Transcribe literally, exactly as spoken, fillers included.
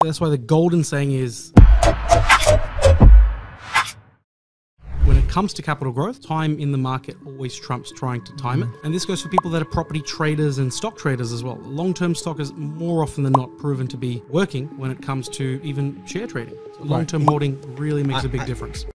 That's why the golden saying is, when it comes to capital growth, time in the market always trumps trying to time it. And this goes for people that are property traders and stock traders as well. Long-term stock is more often than not proven to be working when it comes to even share trading. So long-term holding really makes a big difference.